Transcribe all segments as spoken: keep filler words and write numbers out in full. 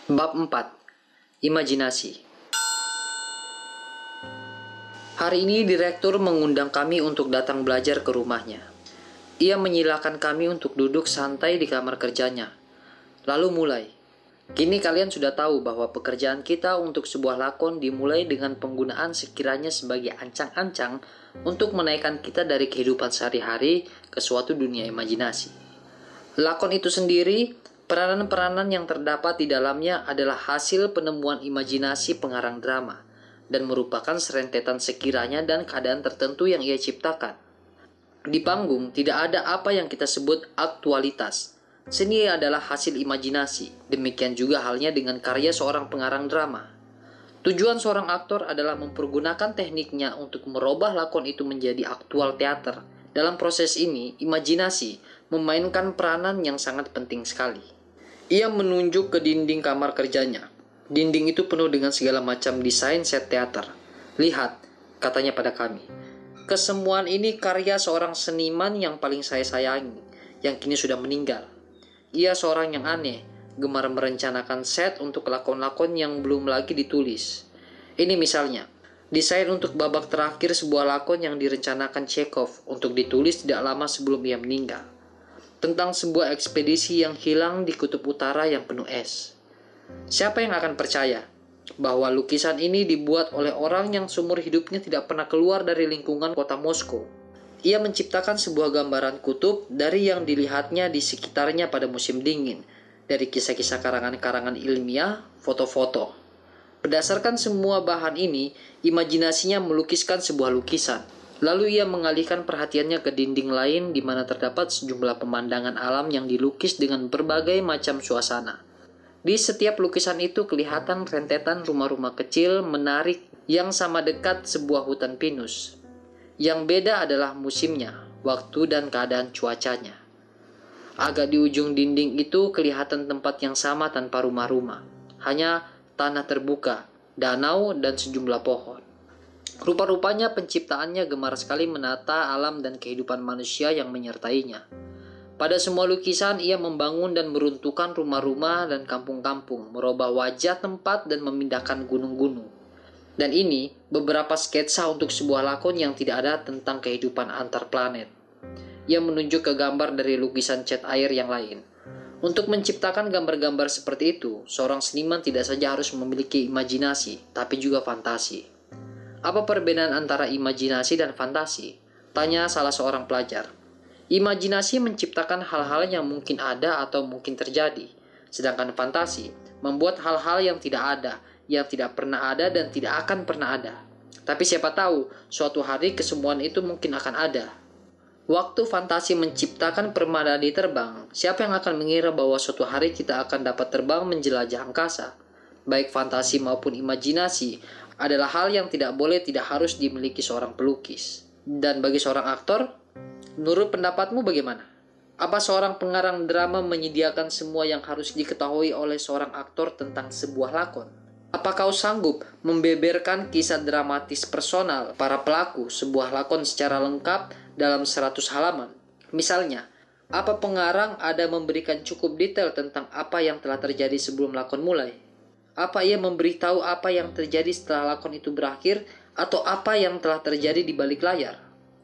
Bab empat. Imajinasi. Hari ini direktur mengundang kami untuk datang belajar ke rumahnya. Ia menyilakan kami untuk duduk santai di kamar kerjanya. Lalu mulai. Kini kalian sudah tahu bahwa pekerjaan kita untuk sebuah lakon dimulai dengan penggunaan sekiranya sebagai ancang-ancang untuk menaikkan kita dari kehidupan sehari-hari ke suatu dunia imajinasi. Lakon itu sendiri, peranan-peranan yang terdapat di dalamnya adalah hasil penemuan imajinasi pengarang drama dan merupakan serentetan sekiranya dan keadaan tertentu yang ia ciptakan. Di panggung tidak ada apa yang kita sebut aktualitas. Seni adalah hasil imajinasi. Demikian juga halnya dengan karya seorang pengarang drama. Tujuan seorang aktor adalah mempergunakan tekniknya untuk merubah lakon itu menjadi aktual teater. Dalam proses ini, imajinasi memainkan peranan yang sangat penting sekali. Ia menunjuk ke dinding kamar kerjanya. Dinding itu penuh dengan segala macam desain set teater. Lihat, katanya pada kami. Kesemuan ini karya seorang seniman yang paling saya sayangi, yang kini sudah meninggal. Ia seorang yang aneh, gemar merencanakan set untuk lakon-lakon yang belum lagi ditulis. Ini misalnya, desain untuk babak terakhir sebuah lakon yang direncanakan Chekhov untuk ditulis tidak lama sebelum ia meninggal. Tentang sebuah ekspedisi yang hilang di kutub utara yang penuh es. Siapa yang akan percaya bahwa lukisan ini dibuat oleh orang yang seumur hidupnya tidak pernah keluar dari lingkungan kota Moskow? Ia menciptakan sebuah gambaran kutub dari yang dilihatnya di sekitarnya pada musim dingin, dari kisah-kisah karangan-karangan ilmiah, foto-foto. Berdasarkan semua bahan ini, imajinasinya melukiskan sebuah lukisan. Lalu ia mengalihkan perhatiannya ke dinding lain di mana terdapat sejumlah pemandangan alam yang dilukis dengan berbagai macam suasana. Di setiap lukisan itu kelihatan rentetan rumah-rumah kecil menarik yang sama dekat sebuah hutan pinus. Yang beda adalah musimnya, waktu dan keadaan cuacanya. Agak di ujung dinding itu kelihatan tempat yang sama tanpa rumah-rumah. Hanya tanah terbuka, danau, dan sejumlah pohon. Rupa-rupanya penciptaannya gemar sekali menata alam dan kehidupan manusia yang menyertainya. Pada semua lukisan ia membangun dan meruntuhkan rumah-rumah dan kampung-kampung, merubah wajah tempat dan memindahkan gunung-gunung. Dan ini beberapa sketsa untuk sebuah lakon yang tidak ada tentang kehidupan antar planet. Ia menunjuk ke gambar dari lukisan cat air yang lain. Untuk menciptakan gambar-gambar seperti itu, seorang seniman tidak saja harus memiliki imajinasi, tapi juga fantasi. Apa perbedaan antara imajinasi dan fantasi? Tanya salah seorang pelajar. Imajinasi menciptakan hal-hal yang mungkin ada atau mungkin terjadi, sedangkan fantasi membuat hal-hal yang tidak ada, yang tidak pernah ada dan tidak akan pernah ada. Tapi siapa tahu, suatu hari kesemuan itu mungkin akan ada. Waktu fantasi menciptakan permadani terbang, siapa yang akan mengira bahwa suatu hari kita akan dapat terbang menjelajah angkasa? Baik fantasi maupun imajinasi adalah hal yang tidak boleh tidak harus dimiliki seorang pelukis. Dan bagi seorang aktor, menurut pendapatmu bagaimana? Apa seorang pengarang drama menyediakan semua yang harus diketahui oleh seorang aktor tentang sebuah lakon? Apa kau sanggup membeberkan kisah dramatis personal para pelaku sebuah lakon secara lengkap dalam seratus halaman? Misalnya, apa pengarang ada memberikan cukup detail tentang apa yang telah terjadi sebelum lakon mulai? Apa ia memberitahu apa yang terjadi setelah lakon itu berakhir atau apa yang telah terjadi di balik layar?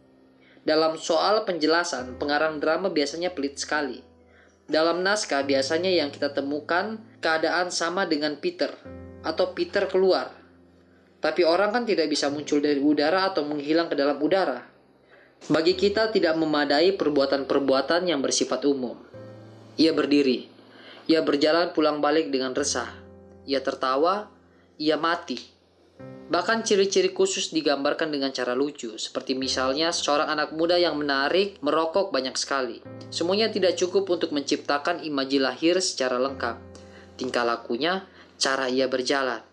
Dalam soal penjelasan, pengarang drama biasanya pelit sekali. Dalam naskah biasanya yang kita temukan keadaan sama dengan Peter, atau Peter keluar. Tapi orang kan tidak bisa muncul dari udara atau menghilang ke dalam udara. Bagi kita tidak memadai perbuatan-perbuatan yang bersifat umum. Ia berdiri. Ia berjalan pulang balik dengan resah. Ia tertawa. Ia mati. Bahkan ciri-ciri khusus digambarkan dengan cara lucu, seperti misalnya seorang anak muda yang menarik, merokok banyak sekali. Semuanya tidak cukup untuk menciptakan imaji lahir secara lengkap. Tingkah lakunya, cara ia berjalan.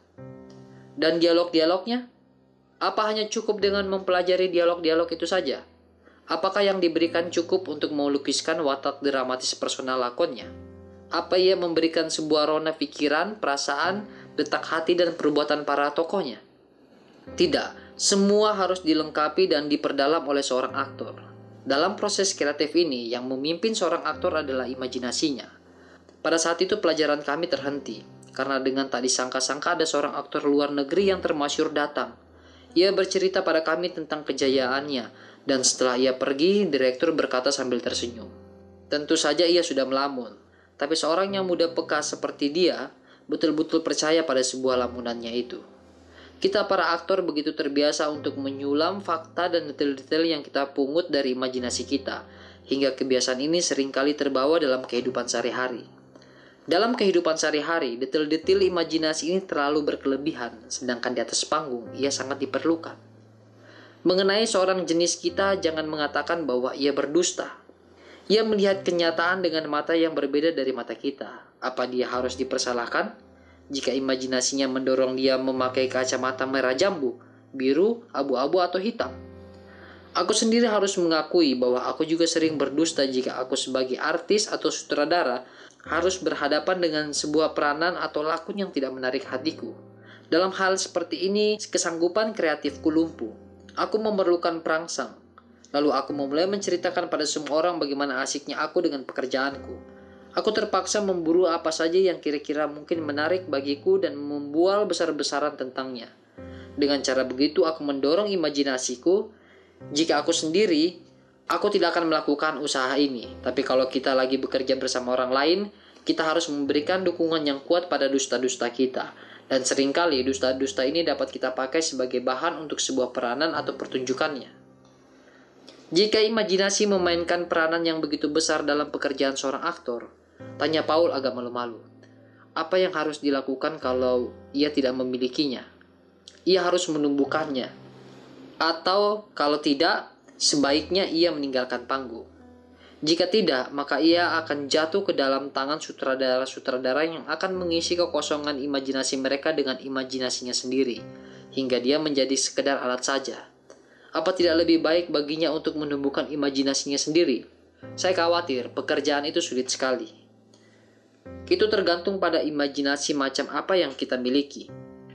Dan dialog-dialognya? Apa hanya cukup dengan mempelajari dialog-dialog itu saja? Apakah yang diberikan cukup untuk melukiskan watak dramatis personal lakonnya? Apa ia memberikan sebuah rona pikiran, perasaan, detak hati dan perbuatan para tokohnya? Tidak, semua harus dilengkapi dan diperdalam oleh seorang aktor. Dalam proses kreatif ini, yang memimpin seorang aktor adalah imajinasinya. Pada saat itu pelajaran kami terhenti. karena dengan tak disangka-sangka ada seorang aktor luar negeri yang termasyur datang. Ia bercerita pada kami tentang kejayaannya, dan setelah ia pergi, direktur berkata sambil tersenyum. Tentu saja ia sudah melamun, tapi seorang yang muda peka seperti dia betul-betul percaya pada sebuah lamunannya itu. Kita para aktor begitu terbiasa untuk menyulam fakta dan detail-detail yang kita pungut dari imajinasi kita, hingga kebiasaan ini seringkali terbawa dalam kehidupan sehari-hari. Dalam kehidupan sehari-hari, detail-detail imajinasi ini terlalu berkelebihan, sedangkan di atas panggung ia sangat diperlukan. Mengenai seorang jenis kita, jangan mengatakan bahwa ia berdusta. Ia melihat kenyataan dengan mata yang berbeda dari mata kita. Apa dia harus dipersalahkan jika imajinasinya mendorong dia memakai kacamata merah jambu, biru, abu-abu, atau hitam? Aku sendiri harus mengakui bahwa aku juga sering berdusta jika aku sebagai artis atau sutradara harus berhadapan dengan sebuah peranan atau lakon yang tidak menarik hatiku. Dalam hal seperti ini, kesanggupan kreatifku lumpuh. Aku memerlukan perangsang. Lalu aku memulai menceritakan pada semua orang bagaimana asiknya aku dengan pekerjaanku. Aku terpaksa memburu apa saja yang kira-kira mungkin menarik bagiku dan membual besar-besaran tentangnya. Dengan cara begitu aku mendorong imajinasiku. Jika aku sendiri, aku tidak akan melakukan usaha ini. Tapi kalau kita lagi bekerja bersama orang lain, kita harus memberikan dukungan yang kuat pada dusta-dusta kita. Dan seringkali dusta-dusta ini dapat kita pakai sebagai bahan untuk sebuah peranan atau pertunjukannya. Jika imajinasi memainkan peranan yang begitu besar dalam pekerjaan seorang aktor, tanya Paul agak malu-malu. Apa yang harus dilakukan kalau ia tidak memilikinya? Ia harus menumbuhkannya. Atau kalau tidak, sebaiknya ia meninggalkan panggung. Jika tidak, maka ia akan jatuh ke dalam tangan sutradara-sutradara yang akan mengisi kekosongan imajinasi mereka dengan imajinasinya sendiri, hingga dia menjadi sekedar alat saja. Apa tidak lebih baik baginya untuk menumbuhkan imajinasinya sendiri? Saya khawatir pekerjaan itu sulit sekali. Itu tergantung pada imajinasi macam apa yang kita miliki.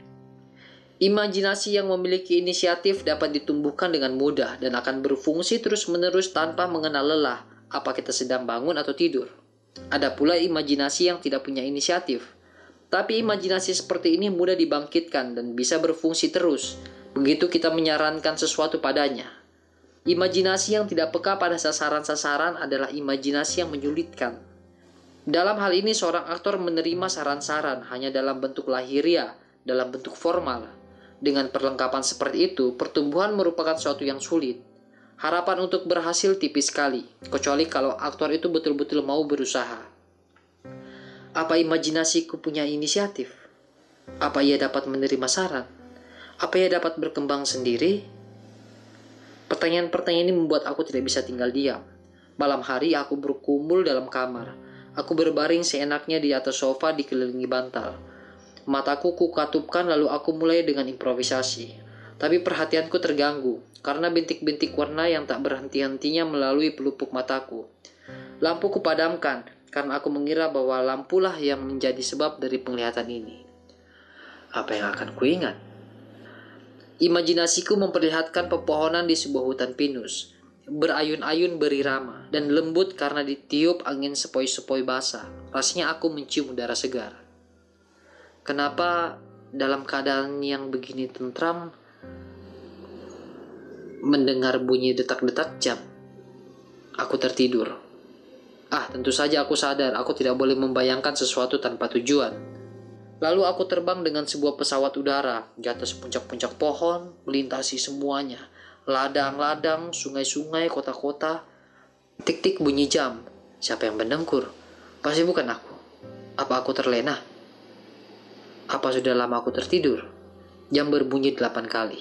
Imajinasi yang memiliki inisiatif dapat ditumbuhkan dengan mudah dan akan berfungsi terus-menerus tanpa mengenal lelah, apa kita sedang bangun atau tidur. Ada pula imajinasi yang tidak punya inisiatif. Tapi imajinasi seperti ini mudah dibangkitkan dan bisa berfungsi terus, begitu kita menyarankan sesuatu padanya. Imajinasi yang tidak peka pada sasaran-sasaran adalah imajinasi yang menyulitkan. Dalam hal ini seorang aktor menerima saran-saran hanya dalam bentuk lahiriah, dalam bentuk formal. Dengan perlengkapan seperti itu, pertumbuhan merupakan sesuatu yang sulit. Harapan untuk berhasil tipis sekali, kecuali kalau aktor itu betul-betul mau berusaha. Apa imajinasiku punya inisiatif? Apa ia dapat menerima saran? Apa ia dapat berkembang sendiri? Pertanyaan-pertanyaan ini membuat aku tidak bisa tinggal diam. Malam hari aku berkumpul dalam kamar. Aku berbaring seenaknya di atas sofa dikelilingi bantal. Mataku kukatupkan lalu aku mulai dengan improvisasi. Tapi perhatianku terganggu karena bintik-bintik warna yang tak berhenti-hentinya melalui pelupuk mataku. Lampu kupadamkan karena aku mengira bahwa lampulah yang menjadi sebab dari penglihatan ini. Apa yang akan kuingat? Imajinasiku memperlihatkan pepohonan di sebuah hutan pinus, berayun-ayun berirama dan lembut karena ditiup angin sepoi-sepoi basah. Rasanya aku mencium udara segar. Kenapa dalam keadaan yang begini tentram, mendengar bunyi detak-detak jam, aku tertidur. Ah, tentu saja aku sadar aku tidak boleh membayangkan sesuatu tanpa tujuan. Lalu aku terbang dengan sebuah pesawat udara di atas puncak-puncak pohon, melintasi semuanya. Ladang-ladang, sungai-sungai, kota-kota. Tik-tik bunyi jam. Siapa yang mendengkur? Pasti bukan aku. Apa aku terlena? Apa sudah lama aku tertidur? Jam berbunyi delapan kali.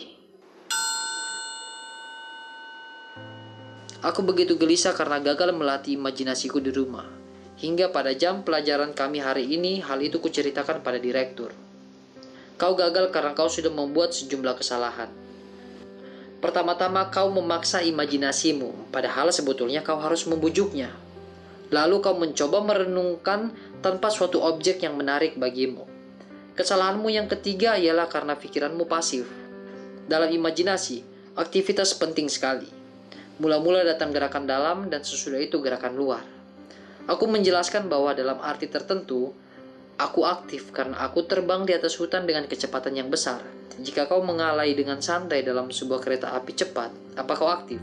Aku begitu gelisah karena gagal melatih imajinasiku di rumah. Hingga pada jam pelajaran kami hari ini, hal itu kuceritakan pada direktur. Kau gagal karena kau sudah membuat sejumlah kesalahan. Pertama-tama kau memaksa imajinasimu, padahal sebetulnya kau harus membujuknya. Lalu kau mencoba merenungkan tanpa suatu objek yang menarik bagimu. Kesalahanmu yang ketiga ialah karena pikiranmu pasif. Dalam imajinasi, aktivitas penting sekali. Mula-mula datang gerakan dalam dan sesudah itu gerakan luar. Aku menjelaskan bahwa dalam arti tertentu, Aku aktif karena aku terbang di atas hutan dengan kecepatan yang besar. Jika kau mengalai dengan santai dalam sebuah kereta api cepat, apa kau aktif?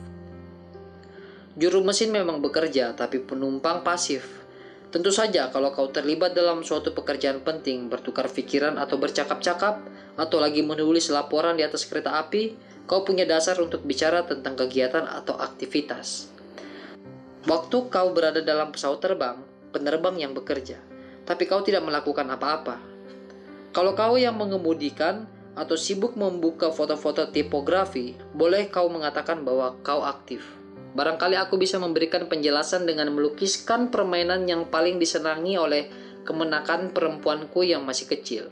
Juru mesin memang bekerja, tapi penumpang pasif. Tentu saja kalau kau terlibat dalam suatu pekerjaan penting, bertukar pikiran atau bercakap-cakap, atau lagi menulis laporan di atas kereta api, kau punya dasar untuk bicara tentang kegiatan atau aktivitas. Waktu kau berada dalam pesawat terbang, penerbang yang bekerja, tapi kau tidak melakukan apa-apa. Kalau kau yang mengemudikan atau sibuk membuka foto-foto tipografi, boleh kau mengatakan bahwa kau aktif. Barangkali aku bisa memberikan penjelasan dengan melukiskan permainan yang paling disenangi oleh kemenakan perempuanku yang masih kecil.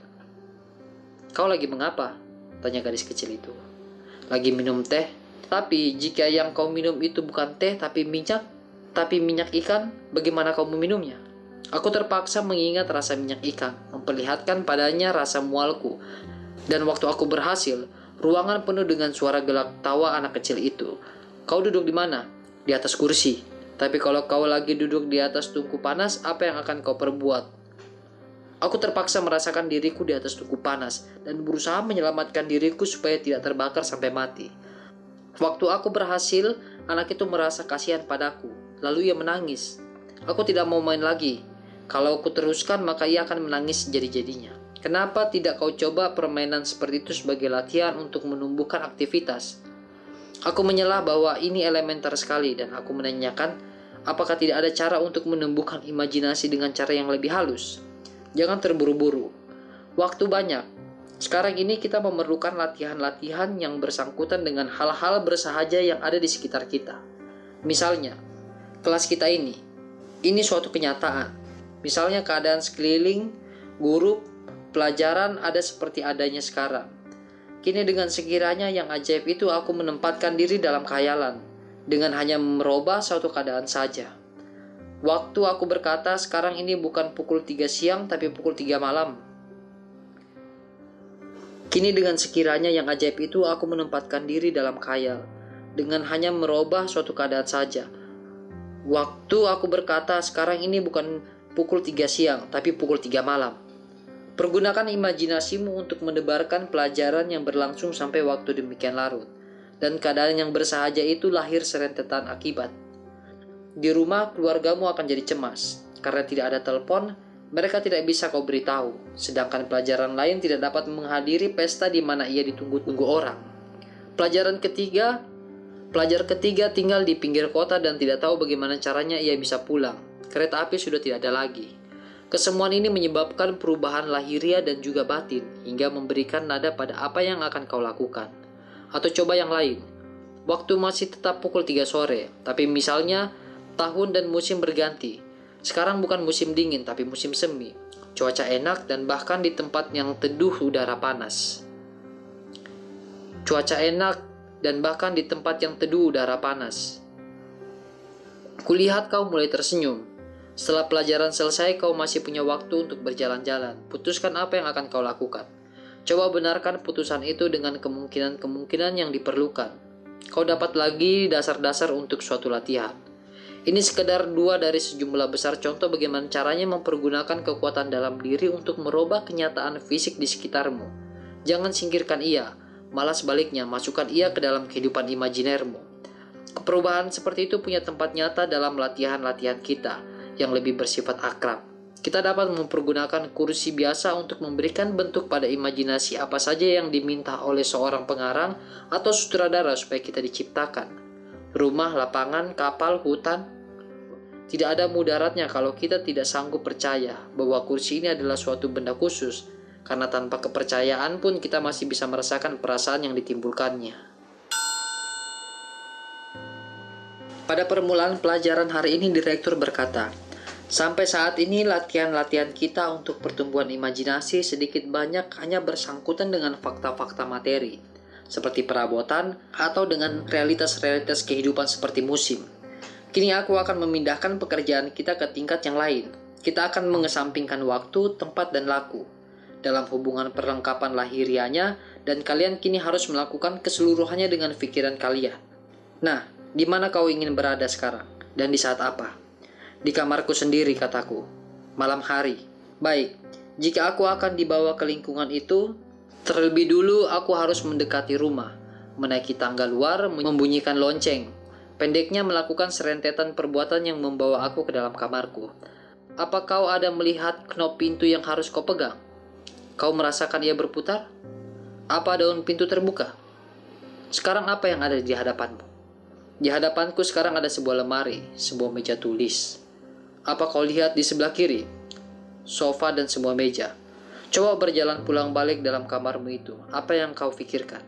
Kau lagi mengapa? Tanya gadis kecil itu. Lagi minum teh. Tapi jika yang kau minum itu bukan teh tapi minyak, tapi minyak ikan, bagaimana kau meminumnya? Aku terpaksa mengingat rasa minyak ikan, memperlihatkan padanya rasa mualku. Dan waktu aku berhasil, ruangan penuh dengan suara gelak tawa anak kecil itu. Kau duduk di mana? Di atas kursi. Tapi kalau kau lagi duduk di atas tungku panas, apa yang akan kau perbuat? Aku terpaksa merasakan diriku di atas tungku panas dan berusaha menyelamatkan diriku supaya tidak terbakar sampai mati. Waktu aku berhasil, anak itu merasa kasihan padaku. Lalu ia menangis. Aku tidak mau main lagi. Kalau aku teruskan, maka ia akan menangis jadi-jadinya. Kenapa tidak kau coba permainan seperti itu sebagai latihan untuk menumbuhkan aktivitas? Aku menyelah bahwa ini elementer sekali dan aku menanyakan, apakah tidak ada cara untuk menumbuhkan imajinasi dengan cara yang lebih halus? Jangan terburu-buru. Waktu banyak. Sekarang ini kita memerlukan latihan-latihan yang bersangkutan dengan hal-hal bersahaja yang ada di sekitar kita. Misalnya, kelas kita ini. Ini suatu kenyataan. Misalnya keadaan sekeliling, guru, pelajaran ada seperti adanya sekarang. Kini dengan sekiranya yang ajaib itu aku menempatkan diri dalam khayalan, dengan hanya merubah suatu keadaan saja. Waktu aku berkata sekarang ini bukan pukul tiga siang tapi pukul tiga malam. Kini dengan sekiranya yang ajaib itu aku menempatkan diri dalam khayal, dengan hanya merubah suatu keadaan saja. Waktu aku berkata sekarang ini bukan pukul tiga siang tapi pukul tiga malam. Pergunakan imajinasimu untuk mendebarkan pelajaran yang berlangsung sampai waktu demikian larut. Dan keadaan yang bersahaja itu lahir serentetan akibat. Di rumah, keluargamu akan jadi cemas. Karena tidak ada telepon, mereka tidak bisa kau beritahu. Sedangkan pelajaran lain tidak dapat menghadiri pesta di mana ia ditunggu-tunggu orang. Pelajaran ketiga, pelajar ketiga tinggal di pinggir kota dan tidak tahu bagaimana caranya ia bisa pulang. Kereta api sudah tidak ada lagi. Kesemuan ini menyebabkan perubahan lahiriah dan juga batin, hingga memberikan nada pada apa yang akan kau lakukan. Atau coba yang lain, waktu masih tetap pukul tiga sore, tapi misalnya tahun dan musim berganti. Sekarang bukan musim dingin, tapi musim semi. Cuaca enak dan bahkan di tempat yang teduh udara panas. Cuaca enak dan bahkan di tempat yang teduh udara panas. Kulihat kau mulai tersenyum. Setelah pelajaran selesai, kau masih punya waktu untuk berjalan-jalan. Putuskan apa yang akan kau lakukan. Coba benarkan putusan itu dengan kemungkinan-kemungkinan yang diperlukan. Kau dapat lagi dasar-dasar untuk suatu latihan. Ini sekedar dua dari sejumlah besar contoh bagaimana caranya mempergunakan kekuatan dalam diri untuk merubah kenyataan fisik di sekitarmu. Jangan singkirkan ia, malah sebaliknya masukkan ia ke dalam kehidupan imajinermu. Perubahan seperti itu punya tempat nyata dalam latihan-latihan kita yang lebih bersifat akrab. Kita dapat mempergunakan kursi biasa untuk memberikan bentuk pada imajinasi apa saja yang diminta oleh seorang pengarang atau sutradara supaya kita diciptakan. Rumah, lapangan, kapal, hutan. Tidak ada mudaratnya kalau kita tidak sanggup percaya bahwa kursi ini adalah suatu benda khusus, karena tanpa kepercayaan pun kita masih bisa merasakan perasaan yang ditimbulkannya. Pada permulaan pelajaran hari ini, direktur berkata, sampai saat ini latihan-latihan kita untuk pertumbuhan imajinasi sedikit banyak hanya bersangkutan dengan fakta-fakta materi, seperti perabotan atau dengan realitas-realitas kehidupan seperti musim. Kini aku akan memindahkan pekerjaan kita ke tingkat yang lain. Kita akan mengesampingkan waktu, tempat, dan laku dalam hubungan perlengkapan lahirianya, dan kalian kini harus melakukan keseluruhannya dengan pikiran kalian. Nah, di mana kau ingin berada sekarang? Dan di saat apa? Di kamarku sendiri, kataku. Malam hari. Baik, Jika aku akan dibawa ke lingkungan itu, terlebih dulu aku harus mendekati rumah, menaiki tangga luar, membunyikan lonceng. Pendeknya melakukan serentetan perbuatan yang membawa aku ke dalam kamarku. Apa kau ada melihat knop pintu yang harus kau pegang? Kau merasakan ia berputar? Apa daun pintu terbuka? Sekarang apa yang ada di hadapanmu? Di hadapanku sekarang ada sebuah lemari, sebuah meja tulis. Apa kau lihat di sebelah kiri? Sofa dan sebuah meja. Coba berjalan pulang balik dalam kamarmu itu. Apa yang kau pikirkan?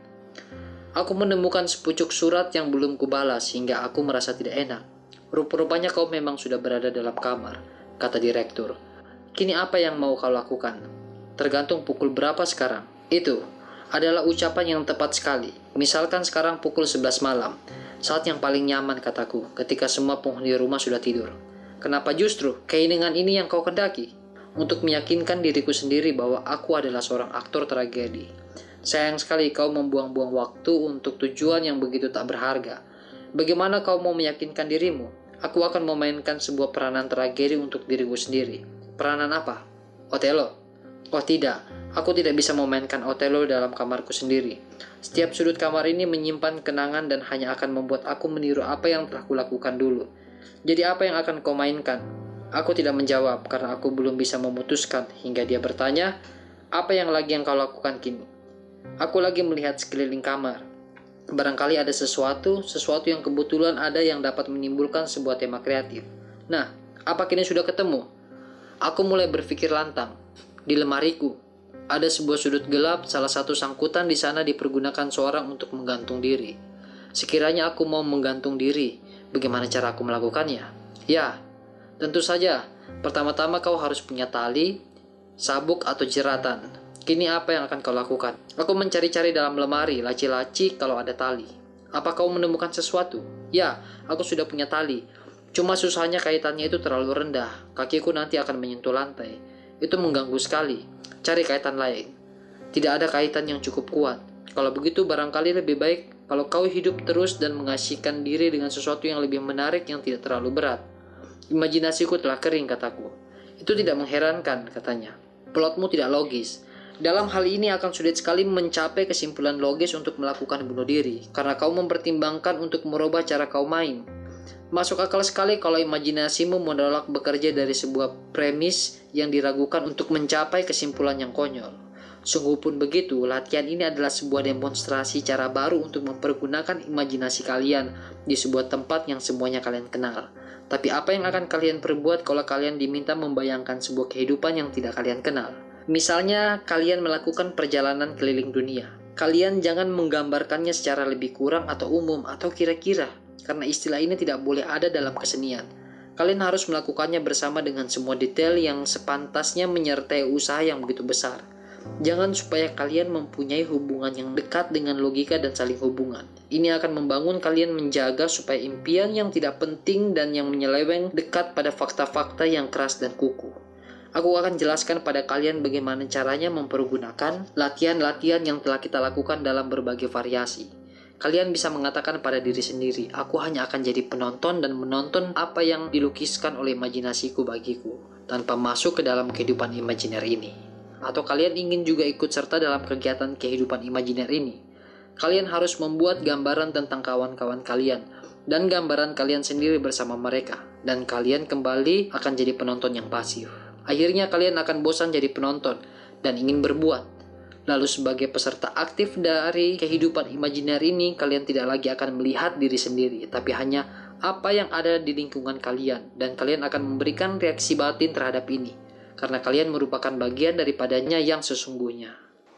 Aku menemukan sepucuk surat yang belum kubalas hingga aku merasa tidak enak. Rupa-rupanya kau memang sudah berada dalam kamar, kata direktur. Kini apa yang mau kau lakukan? Tergantung pukul berapa sekarang. Itu adalah ucapan yang tepat sekali. Misalkan sekarang pukul sebelas malam. Saat yang paling nyaman, kataku, ketika semua penghuni rumah sudah tidur. Kenapa justru keinginan ini yang kau kendaki? Untuk meyakinkan diriku sendiri bahwa aku adalah seorang aktor tragedi. Sayang sekali kau membuang-buang waktu untuk tujuan yang begitu tak berharga. Bagaimana kau mau meyakinkan dirimu? Aku akan memainkan sebuah peranan tragedi untuk diriku sendiri. Peranan apa? Otelo? Oh tidak, aku tidak bisa memainkan Otelo dalam kamarku sendiri. Setiap sudut kamar ini menyimpan kenangan dan hanya akan membuat aku meniru apa yang telah kulakukan dulu. Jadi apa yang akan kau mainkan? Aku tidak menjawab karena aku belum bisa memutuskan hingga dia bertanya, apa yang lagi yang kau lakukan kini? Aku lagi melihat sekeliling kamar. Barangkali ada sesuatu, sesuatu yang kebetulan ada yang dapat menimbulkan sebuah tema kreatif. Nah, apa kini sudah ketemu? Aku mulai berpikir lantang. Di lemariku, ada sebuah sudut gelap, salah satu sangkutan di sana dipergunakan seorang untuk menggantung diri. Sekiranya aku mau menggantung diri, bagaimana cara aku melakukannya? Ya, tentu saja, pertama-tama kau harus punya tali, sabuk atau jeratan. Kini apa yang akan kau lakukan? Aku mencari-cari dalam lemari, laci-laci kalau ada tali. Apa kau menemukan sesuatu? Ya, aku sudah punya tali. Cuma susahnya kaitannya itu terlalu rendah. Kakiku nanti akan menyentuh lantai. Itu mengganggu sekali. Cari kaitan lain. Tidak ada kaitan yang cukup kuat. Kalau begitu barangkali lebih baik kalau kau hidup terus dan mengasihkan diri dengan sesuatu yang lebih menarik yang tidak terlalu berat. Imajinasiku telah kering, kataku. Itu tidak mengherankan, katanya. Plotmu tidak logis. Dalam hal ini akan sulit sekali mencapai kesimpulan logis untuk melakukan bunuh diri, karena kau mempertimbangkan untuk merubah cara kau main. Masuk akal sekali kalau imajinasimu menolak bekerja dari sebuah premis yang diragukan untuk mencapai kesimpulan yang konyol. Sungguh pun begitu, latihan ini adalah sebuah demonstrasi cara baru untuk mempergunakan imajinasi kalian di sebuah tempat yang semuanya kalian kenal. Tapi apa yang akan kalian perbuat kalau kalian diminta membayangkan sebuah kehidupan yang tidak kalian kenal? Misalnya, kalian melakukan perjalanan keliling dunia. Kalian jangan menggambarkannya secara lebih kurang atau umum atau kira-kira, karena istilah ini tidak boleh ada dalam kesenian. Kalian harus melakukannya bersama dengan semua detail yang sepantasnya menyertai usaha yang begitu besar. Jangan supaya kalian mempunyai hubungan yang dekat dengan logika dan saling hubungan. Ini akan membangun kalian menjaga supaya impian yang tidak penting dan yang menyeleweng dekat pada fakta-fakta yang keras dan kuku. Aku akan jelaskan pada kalian bagaimana caranya mempergunakan latihan-latihan yang telah kita lakukan dalam berbagai variasi. Kalian bisa mengatakan pada diri sendiri, aku hanya akan jadi penonton dan menonton apa yang dilukiskan oleh imajinasiku bagiku, tanpa masuk ke dalam kehidupan imajiner ini. Atau kalian ingin juga ikut serta dalam kegiatan kehidupan imajiner ini. Kalian harus membuat gambaran tentang kawan-kawan kalian dan gambaran kalian sendiri bersama mereka, dan kalian kembali akan jadi penonton yang pasif. Akhirnya kalian akan bosan jadi penonton dan ingin berbuat. Lalu sebagai peserta aktif dari kehidupan imajiner ini, kalian tidak lagi akan melihat diri sendiri, tapi hanya apa yang ada di lingkungan kalian, dan kalian akan memberikan reaksi batin terhadap ini, karena kalian merupakan bagian daripadanya yang sesungguhnya.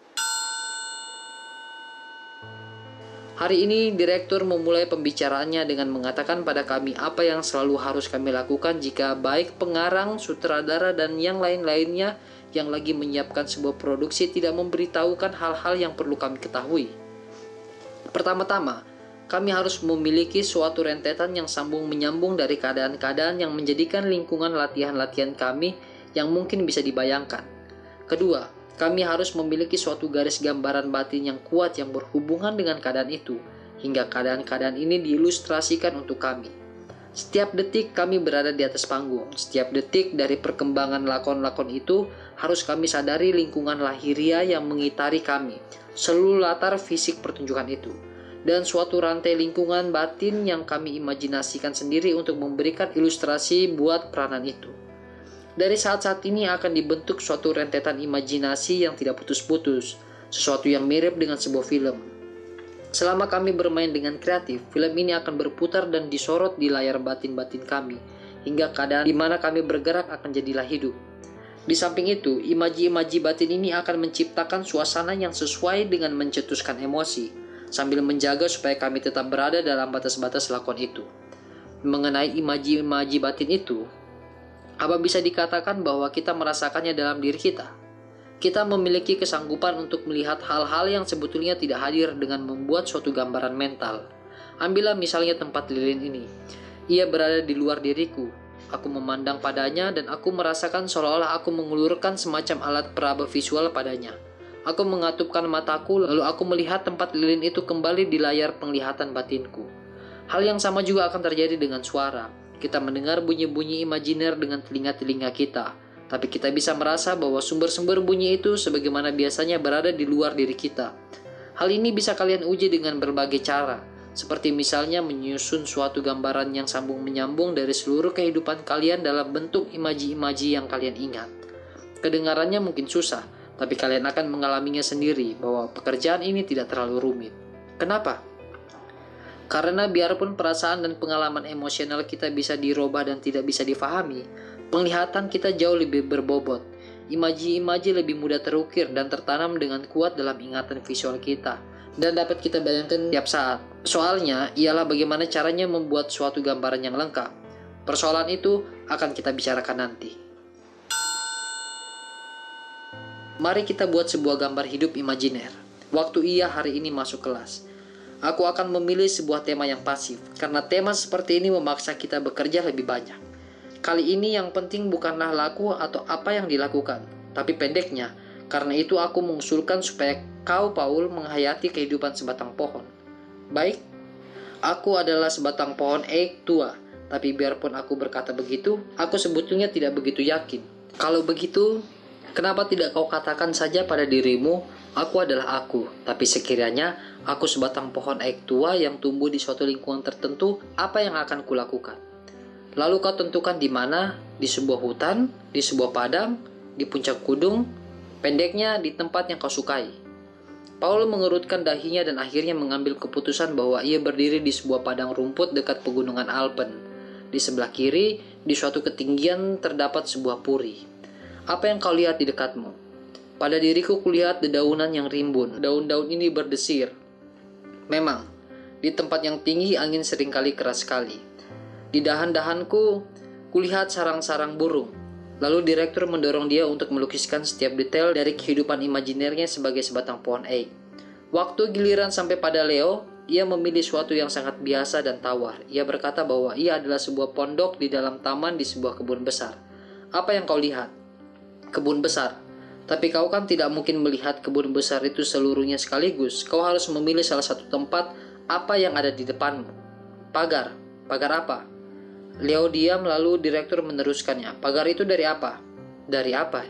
Hari ini, direktur memulai pembicaraannya dengan mengatakan pada kami apa yang selalu harus kami lakukan jika baik pengarang, sutradara, dan yang lain-lainnya yang lagi menyiapkan sebuah produksi tidak memberitahukan hal-hal yang perlu kami ketahui. Pertama-tama, kami harus memiliki suatu rentetan yang sambung-menyambung dari keadaan-keadaan yang menjadikan lingkungan latihan-latihan kami yang mungkin bisa dibayangkan. Kedua, kami harus memiliki suatu garis gambaran batin yang kuat yang berhubungan dengan keadaan itu, hingga keadaan-keadaan ini diilustrasikan untuk kami. Setiap detik kami berada di atas panggung. Setiap detik dari perkembangan lakon-lakon itu harus kami sadari lingkungan lahiria yang mengitari kami, seluruh latar fisik pertunjukan itu, dan suatu rantai lingkungan batin yang kami imajinasikan sendiri untuk memberikan ilustrasi buat peranan itu. Dari saat-saat ini akan dibentuk suatu rentetan imajinasi yang tidak putus-putus, sesuatu yang mirip dengan sebuah film. Selama kami bermain dengan kreatif, film ini akan berputar dan disorot di layar batin-batin kami, hingga keadaan di mana kami bergerak akan jadilah hidup. Di samping itu, imaji-imaji batin ini akan menciptakan suasana yang sesuai dengan mencetuskan emosi, sambil menjaga supaya kami tetap berada dalam batas-batas lakon itu. Mengenai imaji-imaji batin itu, apa bisa dikatakan bahwa kita merasakannya dalam diri kita? Kita memiliki kesanggupan untuk melihat hal-hal yang sebetulnya tidak hadir dengan membuat suatu gambaran mental. Ambillah misalnya tempat lilin ini. Ia berada di luar diriku. Aku memandang padanya dan aku merasakan seolah-olah aku mengulurkan semacam alat peraba visual padanya. Aku mengatupkan mataku lalu aku melihat tempat lilin itu kembali di layar penglihatan batinku. Hal yang sama juga akan terjadi dengan suara. Kita mendengar bunyi-bunyi imajiner dengan telinga-telinga kita. Tapi kita bisa merasa bahwa sumber-sumber bunyi itu sebagaimana biasanya berada di luar diri kita. Hal ini bisa kalian uji dengan berbagai cara, seperti misalnya menyusun suatu gambaran yang sambung menyambung dari seluruh kehidupan kalian dalam bentuk imaji-imaji yang kalian ingat. Kedengarannya mungkin susah, tapi kalian akan mengalaminya sendiri bahwa pekerjaan ini tidak terlalu rumit. Kenapa? Karena biarpun perasaan dan pengalaman emosional kita bisa dirubah dan tidak bisa difahami, penglihatan kita jauh lebih berbobot. Imaji-imaji lebih mudah terukir dan tertanam dengan kuat dalam ingatan visual kita, dan dapat kita bayangkan tiap saat. Soalnya ialah bagaimana caranya membuat suatu gambaran yang lengkap. Persoalan itu akan kita bicarakan nanti. Mari kita buat sebuah gambar hidup imajiner. Waktu ia hari ini masuk kelas, aku akan memilih sebuah tema yang pasif, karena tema seperti ini memaksa kita bekerja lebih banyak. Kali ini yang penting bukanlah laku atau apa yang dilakukan, tapi pendeknya. Karena itu aku mengusulkan supaya kau, Paul, menghayati kehidupan sebatang pohon. Baik, aku adalah sebatang pohon ek tua, tapi biarpun aku berkata begitu, aku sebetulnya tidak begitu yakin. Kalau begitu, kenapa tidak kau katakan saja pada dirimu, aku adalah aku, tapi sekiranya aku sebatang pohon ek tua yang tumbuh di suatu lingkungan tertentu, apa yang akan kulakukan? Lalu kau tentukan di mana, di sebuah hutan, di sebuah padang, di puncak gunung, pendeknya di tempat yang kau sukai. Paul mengerutkan dahinya dan akhirnya mengambil keputusan bahwa ia berdiri di sebuah padang rumput dekat pegunungan Alpen. Di sebelah kiri, di suatu ketinggian terdapat sebuah puri. Apa yang kau lihat di dekatmu? Pada diriku kulihat dedaunan yang rimbun. Daun-daun ini berdesir. Memang, di tempat yang tinggi angin seringkali keras sekali. Di dahan-dahanku, kulihat sarang-sarang burung. Lalu direktur mendorong dia untuk melukiskan setiap detail dari kehidupan imajinernya sebagai sebatang pohon ek. Waktu giliran sampai pada Leo, ia memilih suatu yang sangat biasa dan tawar. Ia berkata bahwa ia adalah sebuah pondok di dalam taman di sebuah kebun besar. Apa yang kau lihat? Kebun besar. Tapi kau kan tidak mungkin melihat kebun besar itu seluruhnya sekaligus. Kau harus memilih salah satu tempat. Apa yang ada di depanmu? Pagar. Pagar apa? Leo diam lalu direktur meneruskannya. Pagar itu dari apa? Dari apa?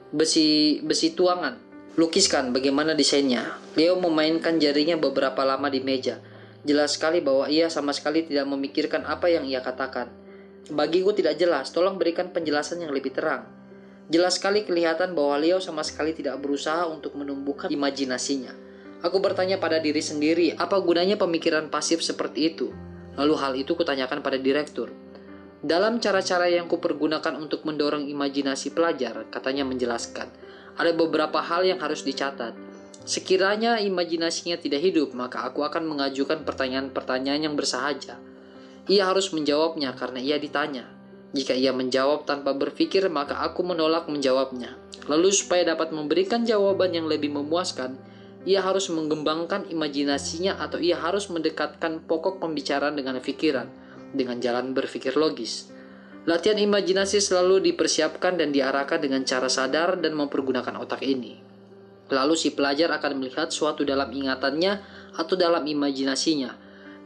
Besi besi tuangan. Lukiskan bagaimana desainnya. Leo memainkan jarinya beberapa lama di meja. Jelas sekali bahwa ia sama sekali tidak memikirkan apa yang ia katakan. Bagiku tidak jelas, tolong berikan penjelasan yang lebih terang. Jelas sekali kelihatan bahwa Leo sama sekali tidak berusaha untuk menumbuhkan imajinasinya. Aku bertanya pada diri sendiri, apa gunanya pemikiran pasif seperti itu? Lalu hal itu kutanyakan pada direktur. Dalam cara-cara yang kupergunakan untuk mendorong imajinasi pelajar, katanya menjelaskan, ada beberapa hal yang harus dicatat. Sekiranya imajinasinya tidak hidup, maka aku akan mengajukan pertanyaan-pertanyaan yang bersahaja. Ia harus menjawabnya karena ia ditanya. Jika ia menjawab tanpa berpikir, maka aku menolak menjawabnya. Lalu supaya dapat memberikan jawaban yang lebih memuaskan, ia harus mengembangkan imajinasinya atau ia harus mendekatkan pokok pembicaraan dengan pikiran, dengan jalan berpikir logis. Latihan imajinasi selalu dipersiapkan dan diarahkan dengan cara sadar dan mempergunakan otak ini. Lalu si pelajar akan melihat suatu dalam ingatannya atau dalam imajinasinya.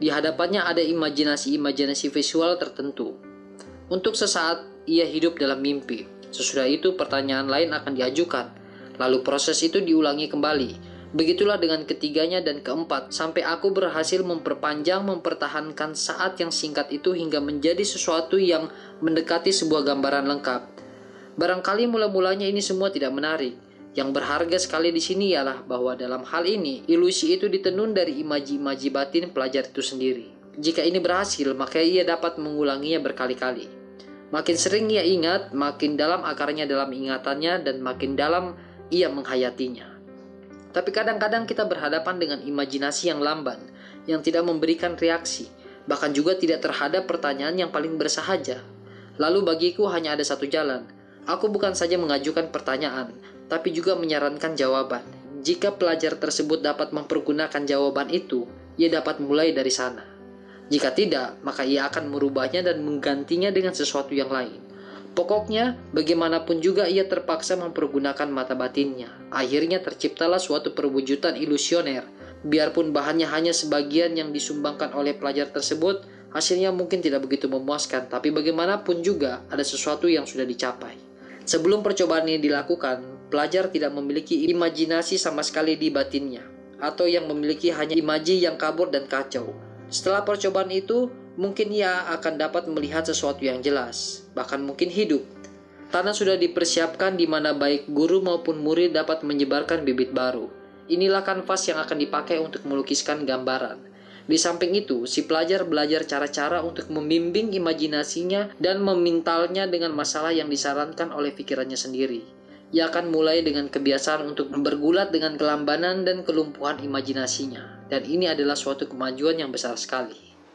Di hadapannya ada imajinasi-imajinasi visual tertentu. Untuk sesaat, ia hidup dalam mimpi. Sesudah itu, pertanyaan lain akan diajukan. Lalu proses itu diulangi kembali. Begitulah dengan ketiganya dan keempat, sampai aku berhasil memperpanjang, mempertahankan saat yang singkat itu hingga menjadi sesuatu yang mendekati sebuah gambaran lengkap. Barangkali mula-mulanya ini semua tidak menarik. Yang berharga sekali di sini ialah bahwa dalam hal ini, ilusi itu ditenun dari imaji-imaji batin pelajar itu sendiri. Jika ini berhasil, maka ia dapat mengulanginya berkali-kali. Makin sering ia ingat, makin dalam akarnya dalam ingatannya, dan makin dalam ia menghayatinya. Tapi kadang-kadang kita berhadapan dengan imajinasi yang lamban, yang tidak memberikan reaksi, bahkan juga tidak terhadap pertanyaan yang paling bersahaja. Lalu bagiku hanya ada satu jalan. Aku bukan saja mengajukan pertanyaan, tapi juga menyarankan jawaban. Jika pelajar tersebut dapat mempergunakan jawaban itu, ia dapat mulai dari sana. Jika tidak, maka ia akan merubahnya dan menggantinya dengan sesuatu yang lain. Pokoknya, bagaimanapun juga ia terpaksa mempergunakan mata batinnya. Akhirnya terciptalah suatu perwujudan ilusioner. Biarpun bahannya hanya sebagian yang disumbangkan oleh pelajar tersebut, hasilnya mungkin tidak begitu memuaskan, tapi bagaimanapun juga ada sesuatu yang sudah dicapai. Sebelum percobaan ini dilakukan, pelajar tidak memiliki imajinasi sama sekali di batinnya, atau yang memiliki hanya imaji yang kabur dan kacau. Setelah percobaan itu, mungkin ia akan dapat melihat sesuatu yang jelas, bahkan mungkin hidup. Tanah sudah dipersiapkan di mana baik guru maupun murid dapat menyebarkan bibit baru. Inilah kanvas yang akan dipakai untuk melukiskan gambaran. Di samping itu, si pelajar belajar cara-cara untuk membimbing imajinasinya dan memintalnya dengan masalah yang disarankan oleh pikirannya sendiri. Ia akan mulai dengan kebiasaan untuk bergulat dengan kelambanan dan kelumpuhan imajinasinya. Dan ini adalah suatu kemajuan yang besar sekali.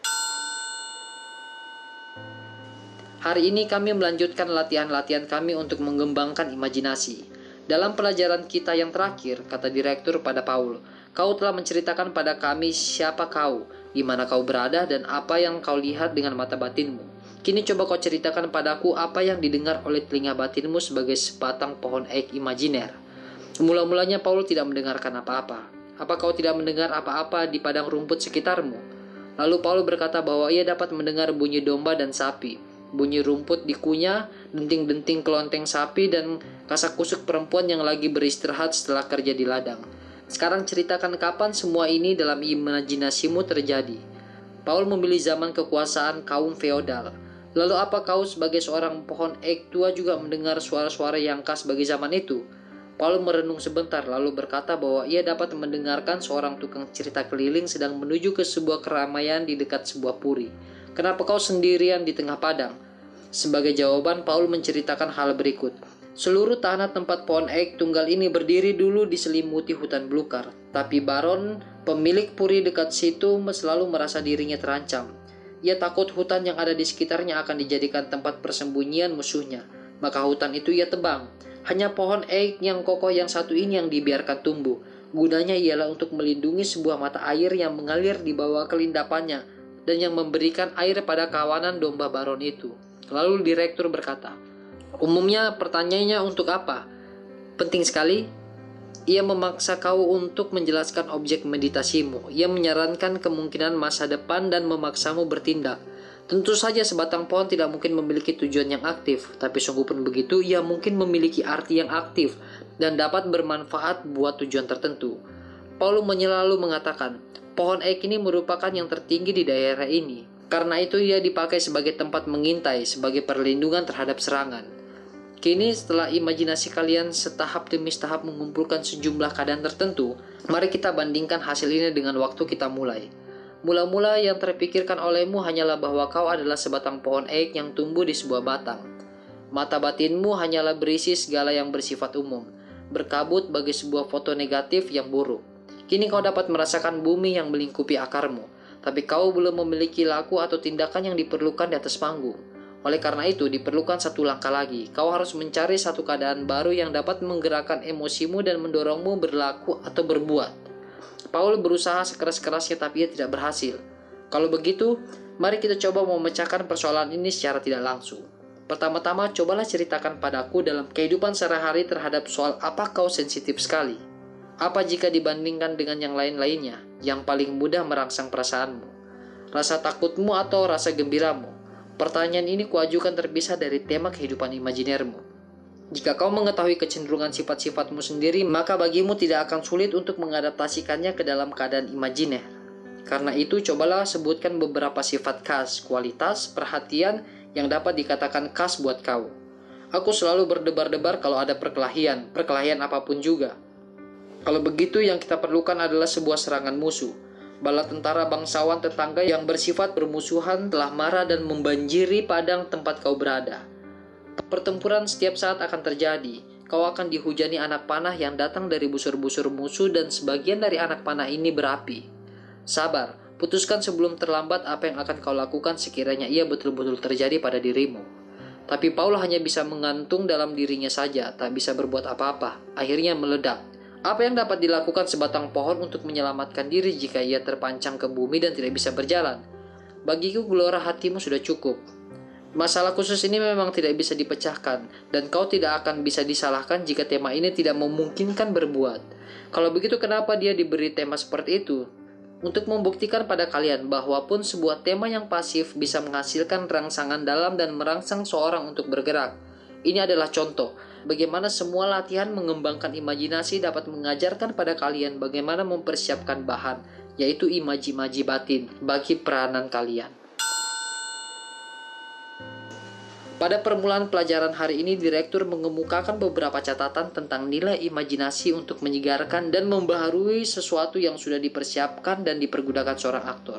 Hari ini kami melanjutkan latihan-latihan kami untuk mengembangkan imajinasi. Dalam pelajaran kita yang terakhir, kata direktur pada Paul, kau telah menceritakan pada kami siapa kau, di mana kau berada, dan apa yang kau lihat dengan mata batinmu. Kini coba kau ceritakan padaku apa yang didengar oleh telinga batinmu sebagai sebatang pohon ek imajiner. Mula-mulanya Paul tidak mendengarkan apa-apa. Apa kau tidak mendengar apa-apa di padang rumput sekitarmu? Lalu Paul berkata bahwa ia dapat mendengar bunyi domba dan sapi, bunyi rumput dikunyah, denting-denting kelonteng sapi, dan kasak-kusuk perempuan yang lagi beristirahat setelah kerja di ladang. Sekarang ceritakan kapan semua ini dalam imajinasimu terjadi. Paul memilih zaman kekuasaan kaum feodal. Lalu apa kau sebagai seorang pohon ek tua juga mendengar suara-suara yang khas bagi zaman itu? Paul merenung sebentar lalu berkata bahwa ia dapat mendengarkan seorang tukang cerita keliling sedang menuju ke sebuah keramaian di dekat sebuah puri. Kenapa kau sendirian di tengah padang? Sebagai jawaban, Paul menceritakan hal berikut. Seluruh tanah tempat pohon ek tunggal ini berdiri dulu diselimuti hutan belukar. Tapi Baron, pemilik puri dekat situ, selalu merasa dirinya terancam. Ia takut hutan yang ada di sekitarnya akan dijadikan tempat persembunyian musuhnya. Maka hutan itu ia tebang. Hanya pohon ek yang kokoh yang satu ini yang dibiarkan tumbuh. Gunanya ialah untuk melindungi sebuah mata air yang mengalir di bawah kelindapannya dan yang memberikan air pada kawanan domba Baron itu. Lalu direktur berkata, umumnya pertanyaannya untuk apa? Penting sekali. Ia memaksa kau untuk menjelaskan objek meditasimu. Ia menyarankan kemungkinan masa depan dan memaksamu bertindak. Tentu saja sebatang pohon tidak mungkin memiliki tujuan yang aktif, tapi sungguh pun begitu, ia mungkin memiliki arti yang aktif dan dapat bermanfaat buat tujuan tertentu. Paul menyelalu mengatakan, pohon ek ini merupakan yang tertinggi di daerah ini. Karena itu ia dipakai sebagai tempat mengintai, sebagai perlindungan terhadap serangan. Kini setelah imajinasi kalian setahap demi setahap mengumpulkan sejumlah keadaan tertentu, mari kita bandingkan hasil ini dengan waktu kita mulai. Mula-mula yang terpikirkan olehmu hanyalah bahwa kau adalah sebatang pohon ek yang tumbuh di sebuah batang. Mata batinmu hanyalah berisi segala yang bersifat umum, berkabut bagi sebuah foto negatif yang buruk. Kini kau dapat merasakan bumi yang melingkupi akarmu, tapi kau belum memiliki laku atau tindakan yang diperlukan di atas panggung. Oleh karena itu, diperlukan satu langkah lagi. Kau harus mencari satu keadaan baru yang dapat menggerakkan emosimu dan mendorongmu berlaku atau berbuat. Paul berusaha sekeras-kerasnya tapi ia tidak berhasil. Kalau begitu, mari kita coba memecahkan persoalan ini secara tidak langsung. Pertama-tama, cobalah ceritakan padaku dalam kehidupan sehari-hari terhadap soal apa kau sensitif sekali. Apa jika dibandingkan dengan yang lain-lainnya, yang paling mudah merangsang perasaanmu? Rasa takutmu atau rasa gembiramu? Pertanyaan ini kuajukan terpisah dari tema kehidupan imajinermu. Jika kau mengetahui kecenderungan sifat-sifatmu sendiri, maka bagimu tidak akan sulit untuk mengadaptasikannya ke dalam keadaan imajiner. Karena itu, cobalah sebutkan beberapa sifat khas, kualitas, perhatian yang dapat dikatakan khas buat kau. Aku selalu berdebar-debar kalau ada perkelahian, perkelahian apapun juga. Kalau begitu, yang kita perlukan adalah sebuah serangan musuh. Bala tentara bangsawan tetangga yang bersifat bermusuhan telah marah dan membanjiri padang tempat kau berada. Pertempuran setiap saat akan terjadi. Kau akan dihujani anak panah yang datang dari busur-busur musuh dan sebagian dari anak panah ini berapi. Sabar, putuskan sebelum terlambat apa yang akan kau lakukan sekiranya ia betul-betul terjadi pada dirimu. Tapi Paul hanya bisa mengantung dalam dirinya saja, tak bisa berbuat apa-apa. Akhirnya meledak. Apa yang dapat dilakukan sebatang pohon untuk menyelamatkan diri jika ia terpancang ke bumi dan tidak bisa berjalan? Bagiku gelora hatimu sudah cukup. Masalah khusus ini memang tidak bisa dipecahkan, dan kau tidak akan bisa disalahkan jika tema ini tidak memungkinkan berbuat. Kalau begitu, kenapa dia diberi tema seperti itu? Untuk membuktikan pada kalian bahwa pun sebuah tema yang pasif bisa menghasilkan rangsangan dalam dan merangsang seorang untuk bergerak. Ini adalah contoh bagaimana semua latihan mengembangkan imajinasi dapat mengajarkan pada kalian bagaimana mempersiapkan bahan, yaitu imaji-imaji batin, bagi peranan kalian. Pada permulaan pelajaran hari ini, direktur mengemukakan beberapa catatan tentang nilai imajinasi untuk menyegarkan dan membaharui sesuatu yang sudah dipersiapkan dan dipergunakan seorang aktor.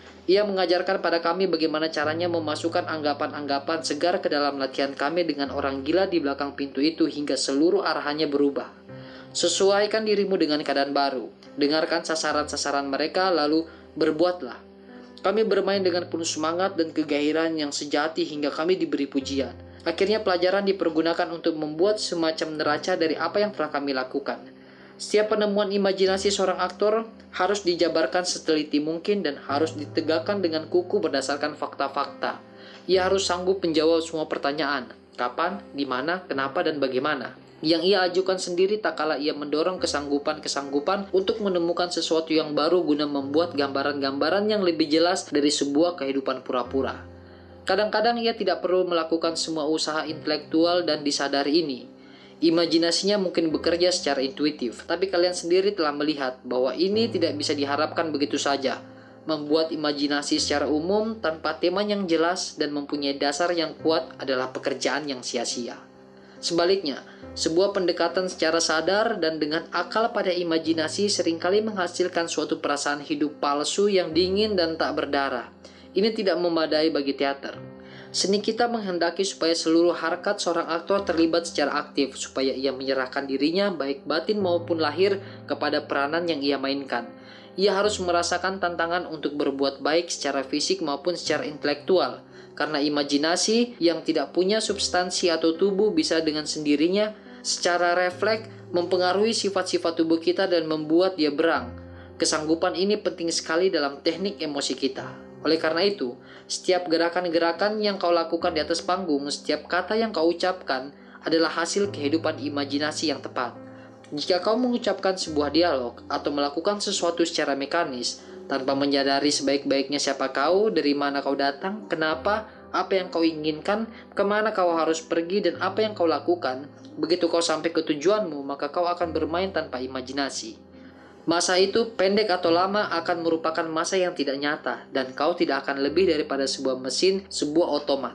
Ia mengajarkan pada kami bagaimana caranya memasukkan anggapan-anggapan segar ke dalam latihan kami dengan orang gila di belakang pintu itu hingga seluruh arahannya berubah. Sesuaikan dirimu dengan keadaan baru. Dengarkan sasaran-sasaran mereka, lalu berbuatlah. Kami bermain dengan penuh semangat dan kegairahan yang sejati hingga kami diberi pujian. Akhirnya pelajaran dipergunakan untuk membuat semacam neraca dari apa yang telah kami lakukan. Setiap penemuan imajinasi seorang aktor harus dijabarkan seteliti mungkin dan harus ditegakkan dengan kuku berdasarkan fakta-fakta. Ia harus sanggup menjawab semua pertanyaan. Kapan, di mana, kenapa, dan bagaimana. Yang ia ajukan sendiri tak kala ia mendorong kesanggupan-kesanggupan untuk menemukan sesuatu yang baru guna membuat gambaran-gambaran yang lebih jelas dari sebuah kehidupan pura-pura. Kadang-kadang ia tidak perlu melakukan semua usaha intelektual dan disadari ini. Imajinasinya mungkin bekerja secara intuitif, tapi kalian sendiri telah melihat bahwa ini tidak bisa diharapkan begitu saja. Membuat imajinasi secara umum tanpa tema yang jelas dan mempunyai dasar yang kuat adalah pekerjaan yang sia-sia. Sebaliknya, sebuah pendekatan secara sadar dan dengan akal pada imajinasi seringkali menghasilkan suatu perasaan hidup palsu yang dingin dan tak berdarah. Ini tidak memadai bagi teater. Seni kita menghendaki supaya seluruh harkat seorang aktor terlibat secara aktif, supaya ia menyerahkan dirinya baik batin maupun lahir kepada peranan yang ia mainkan. Ia harus merasakan tantangan untuk berbuat baik secara fisik maupun secara intelektual. Karena imajinasi yang tidak punya substansi atau tubuh bisa dengan sendirinya secara refleks mempengaruhi sifat-sifat tubuh kita dan membuat dia berang. Kesanggupan ini penting sekali dalam teknik emosi kita. Oleh karena itu, setiap gerakan-gerakan yang kau lakukan di atas panggung, setiap kata yang kau ucapkan adalah hasil kehidupan imajinasi yang tepat. Jika kau mengucapkan sebuah dialog atau melakukan sesuatu secara mekanis, tanpa menyadari sebaik-baiknya siapa kau, dari mana kau datang, kenapa, apa yang kau inginkan, kemana kau harus pergi, dan apa yang kau lakukan, begitu kau sampai ke tujuanmu, maka kau akan bermain tanpa imajinasi. Masa itu, pendek atau lama, akan merupakan masa yang tidak nyata, dan kau tidak akan lebih daripada sebuah mesin, sebuah otomat.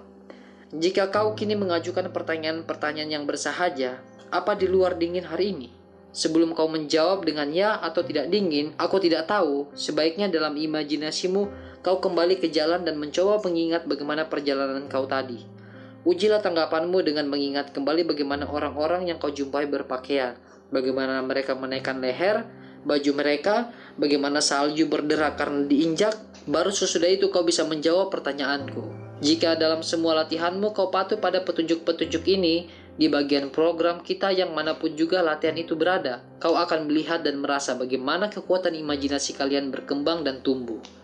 Jika kau kini mengajukan pertanyaan-pertanyaan yang bersahaja, apa di luar dingin hari ini? Sebelum kau menjawab dengan ya atau tidak dingin, aku tidak tahu, sebaiknya dalam imajinasimu, kau kembali ke jalan dan mencoba mengingat bagaimana perjalanan kau tadi. Ujilah tanggapanmu dengan mengingat kembali bagaimana orang-orang yang kau jumpai berpakaian, bagaimana mereka menaikkan leher, baju mereka, bagaimana salju berderak karena diinjak. Baru sesudah itu kau bisa menjawab pertanyaanku. Jika dalam semua latihanmu kau patuh pada petunjuk-petunjuk ini, di bagian program kita yang manapun juga latihan itu berada, kau akan melihat dan merasa bagaimana kekuatan imajinasi kalian berkembang dan tumbuh.